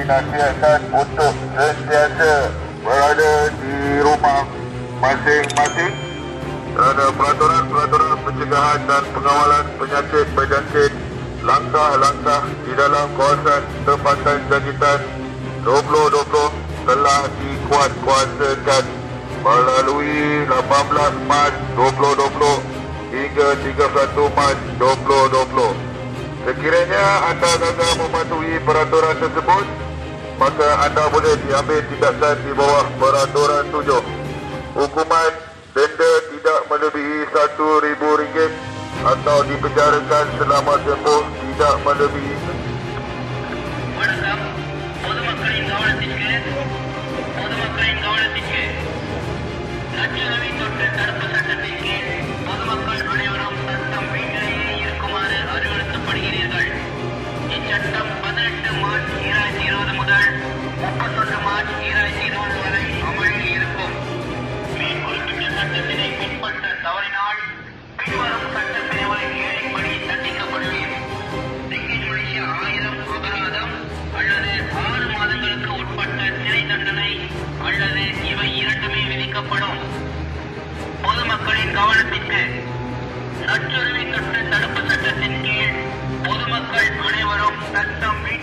dinasihatkan untuk sentiasa berada di rumah masing-masing kerana peraturan-peraturan pencegahan dan pengawalan penyakit berjangkit, langkah-langkah di dalam kawasan tempatan jangkitan 2020 telah dikuatkuasakan melalui 18 Mac 2020 hingga 31 Mac 2020. Sekiranya anda gagal mematuhi peraturan tersebut, maka anda boleh diambil tindakan di bawah peraturan 7. Hukuman denda tidak melebihi RM1,000 atau dipenjarakan selama tempoh tidak melebihi. வணக்கம். பொதுமக்களின் கவனத்திற்கு நச்சுறுவி தொற்று தடுப்பு சட்டத்தின் கீழ் பொதுமக்கள் அனைவரும் சட்டம் வீட்டிலேயே இருக்குமாறு அறிவுறுத்தப்படுகிறீர்கள். இச்சட்டம் 18 மார்ச் 2020 முதல் 31 மார்ச் 2020 வரை அமலில் இருக்கும். மேற்குறிப்பிட்ட சட்டத்தினை பின்பற்ற தவறினால் பின்வரும் சட்ட பிரிவுகளின் கீழின்படி தண்டிக்கப்படுவீர். சிங்கிள் மலேசிய 1000 அபராதம் அல்லது 6 மாதங்களுக்கு உட்பட்ட சிறை தண்டனை அல்லது இவை இரண்டுமே விதிக்கப்படும். பொதுமக்களின் கவனத்திற்கு நச்சுறுவி தொற்று தடுப்பு சட்டத்தின் கீழ் பொதுமக்கள் அனைவரும் சட்டம்